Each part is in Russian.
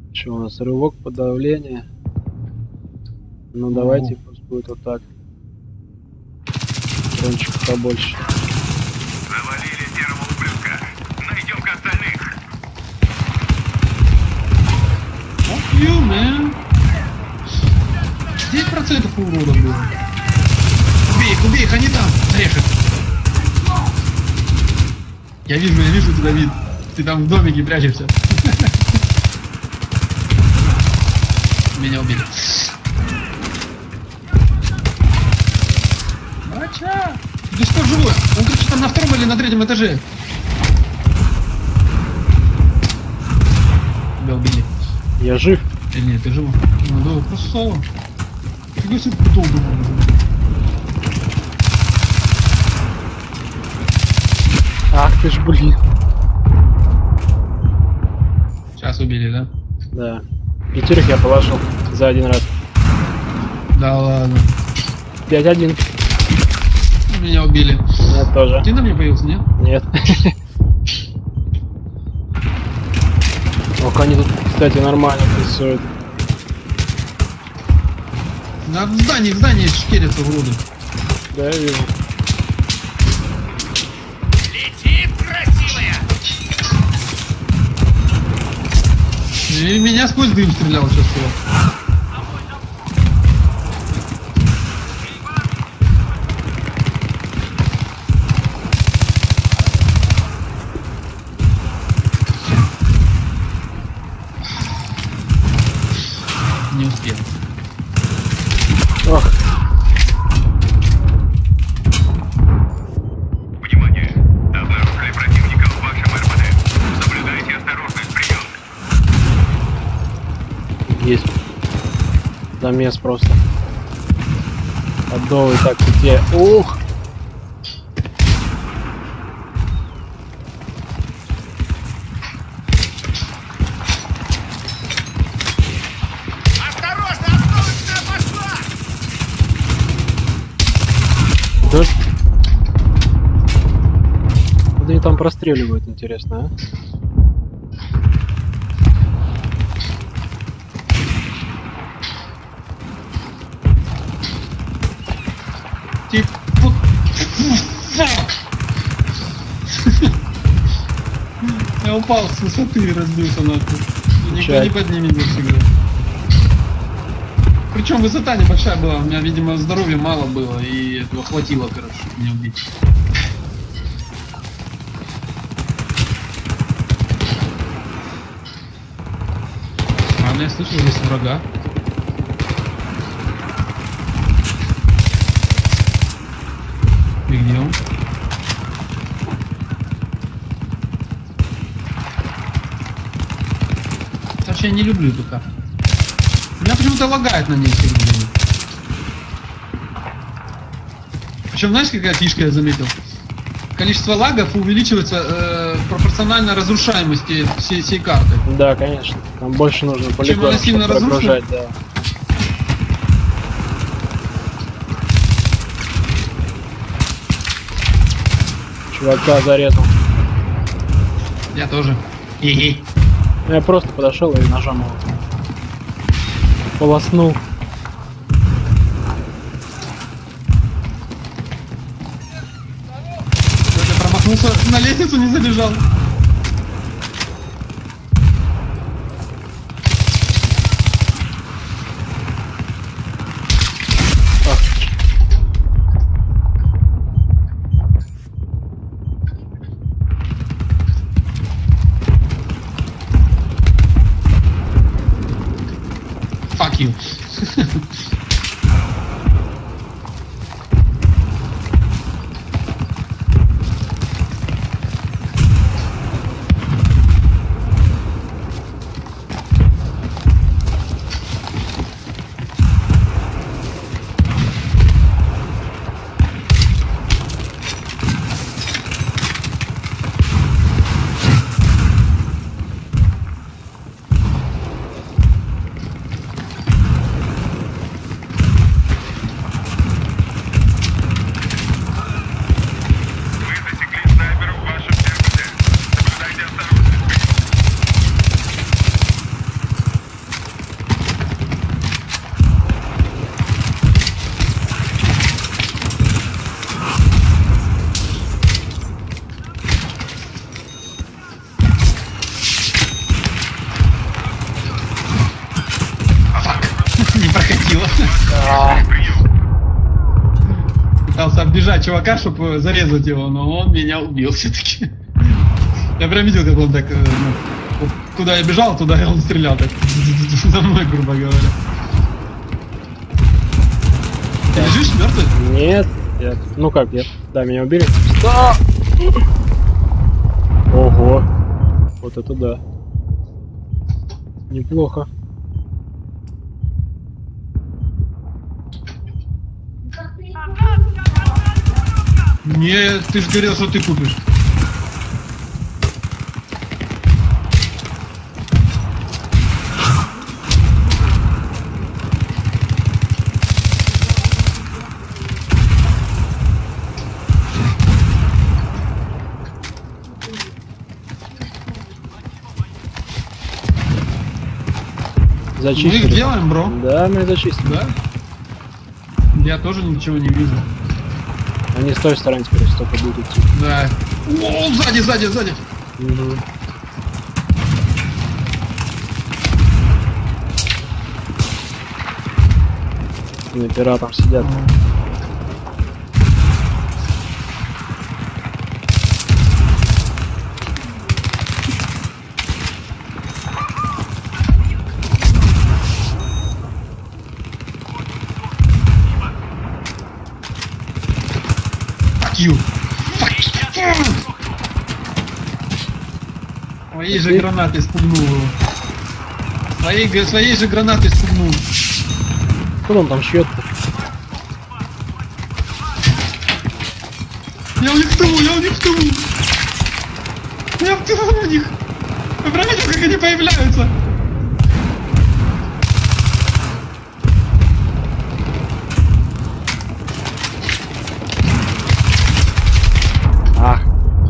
Что у нас? Рывок, подавление. Ну давайте, пусть будет вот так. Трончик побольше. Завалили серого ублюдка. Найдем-ка остальных. Fuck you, man. 10% урода было. Убей их, они там. Режет. Я вижу тебя, Давид. Ты там в домике прячешься. Меня убили. Бача! Ты что, живой? Он, короче, там на втором или на третьем этаже. Тебя убили. Я жив. Или нет, ты живой? Ну да, красава. Фига себе долго. Ах ты ж, блин. Сейчас убили, да? Да. 5 я положил за один раз. Да ладно. 5-1. Меня убили. Меня тоже. Ты на мне появился, нет? Нет. Ох, они тут, кстати, нормально прессуют. На в здании шкерятся уроды. Да, я вижу. Летит, красивая! И меня сквозь дым стрелял сейчас его. Не успел. Ох, Внимание! Обнаружили противника в вашем РПД. Соблюдайте осторожность, прием. есть. Замес просто. Отдовый так тебе. Ух! Осторожно, остановочная пошла! Да. Куда они там простреливают, интересно, а? Типа... Я упал с высоты и разбился нахуй. Никто не поднимет всегда. Причем высота небольшая была, у меня, видимо, здоровья мало было, и этого хватило, короче, чтобы меня убить. Ладно, я слышал здесь врага. И где он? Вообще я не люблю эту карту. Меня почему-то лагает на ней все время. Причем знаешь, какая фишка я заметил? Количество лагов увеличивается пропорционально разрушаемости всей карты. Да, конечно. Там больше нужно полигонов, она сильно чтобы прогружать, разрушена? да. Чувака зарезал. Я тоже. Хе-хе. Я просто подошел и ножом его полоснул. Я промахнулся, на лестницу не забежал. Fuck you. Прием. Пытался оббежать чувака, чтобы зарезать его, но он меня убил все-таки. Я прям видел, как он так... вот куда я бежал, туда и он стрелял так. За мной, грубо говоря. Ты лежишь мертвый? Нет, я... Ну как, я... Да, меня убили. Да! Ого! Вот это да. Неплохо. Нет, ты же говорил, что ты купишь. Мы их Зачистили. делаем, бро? Да, мы зачистили. Да? Я тоже ничего не вижу. Они с той стороны теперь столько будут идти. Да. О, сзади, сзади, сзади. Угу. Снайпера там сидят. Fuck you. Fuck you. Своей же гранатой спугнул его. Своей же гранатой спугнул. Кто он там шьет-то? Я у них в тылу, я у них в тылу. Я в тылу у них. Вы проверите, как они появляются? Ах.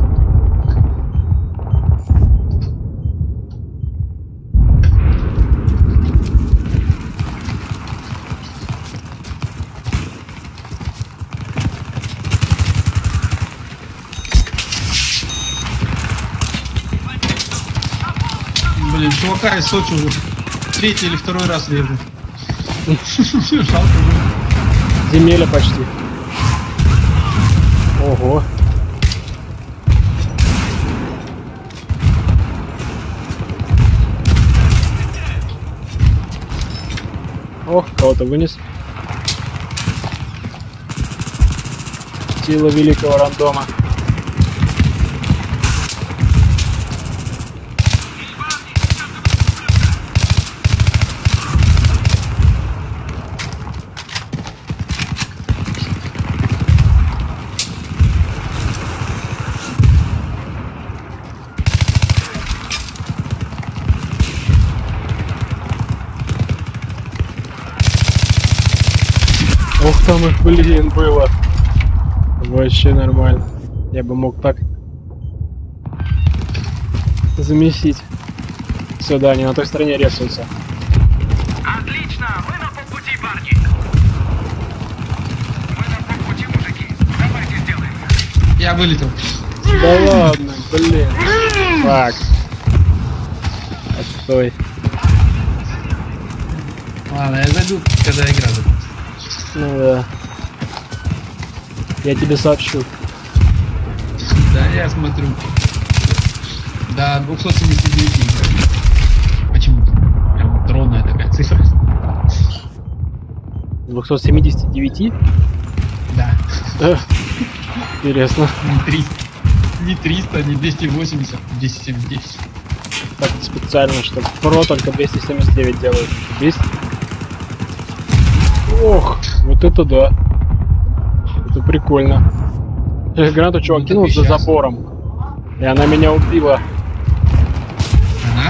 Блин, чувака из Сочи уже третий или второй раз режу. Жалко будет. Земеля почти. Ого. Ох, кого-то вынес. Сила великого рандома. Ох, там их, блин, было. Вообще нормально. Я бы мог так замесить. Сюда, они на той стороне рисуются. Отлично! Мы на полпути, парни! Мы на полпути, мужики! Давайте сделаем! Я вылетел. Да ладно, блин. Фак. Отстой. Ладно, я зайду, когда игра закончится. Ну да. Я тебе сообщу. Да, я смотрю. До 279 играю. Почему-то. Прям тронная такая цифра. 279? Да. Интересно. Не 300. Не 300, не 280, 279. Так специально, что про только 279 делают. 200? Ох, вот это да. Это прикольно. Гранату чувак Ну, кинул так и за щас. забором. И она меня убила. Она?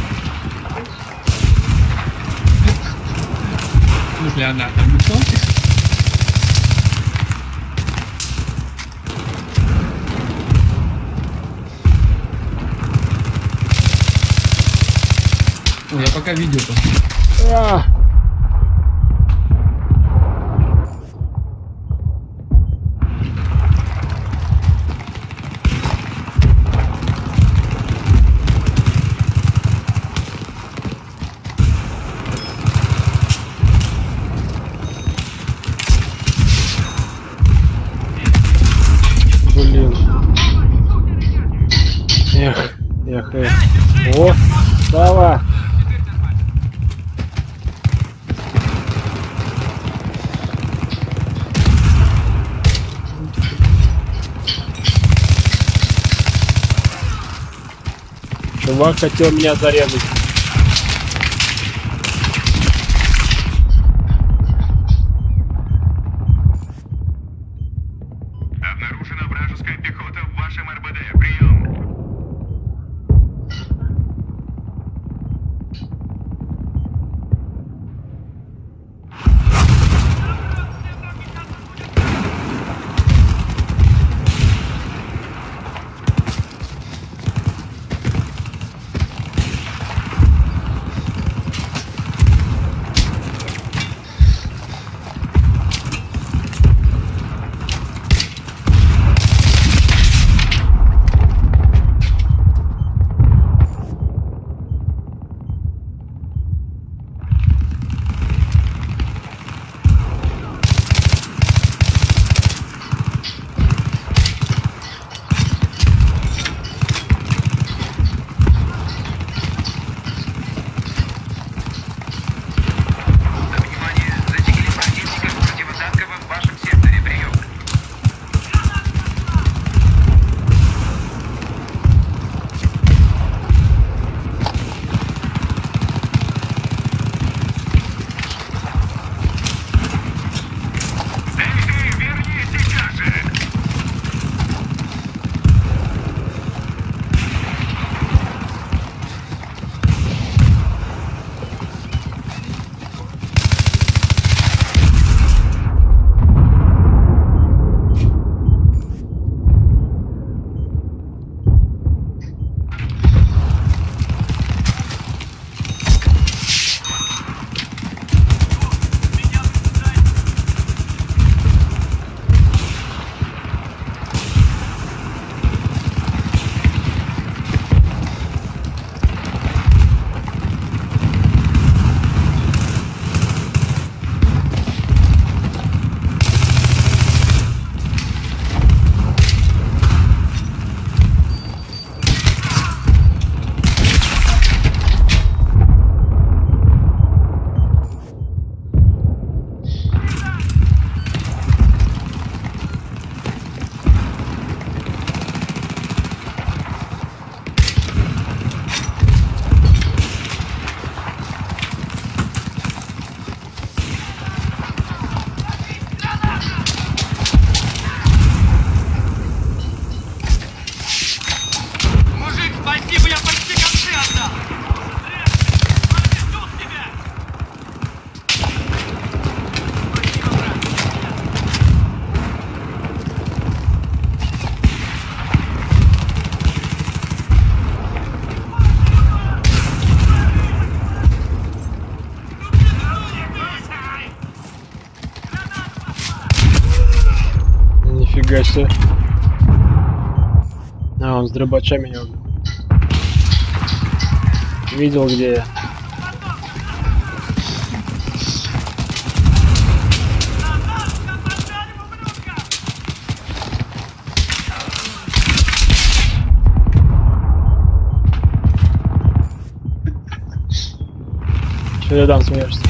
В смысле она? Там никто? Ой, я пока видео посмотрю. А! Справа. Чувак хотел меня зарезать. Обнаружена вражеская пехота в вашем РБД. Прием. Нифига себе. А, он с дробачами меня убил. Видел, где я. Че рядом смеешься?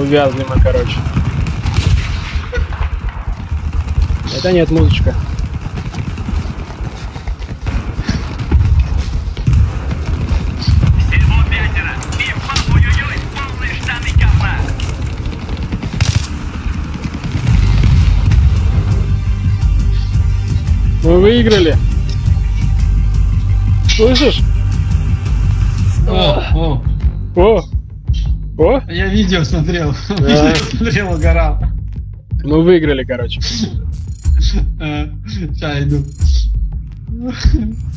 Увязли мы, короче. Это нет, музычка. Всего пятеро. Пим-пам, ой-ой-ой, полные штаны говна. Мы выиграли. Слышишь? О, О! О! я видео смотрел. Да. Видео смотрел, угорал. Мы выиграли, короче. Сейчас иду.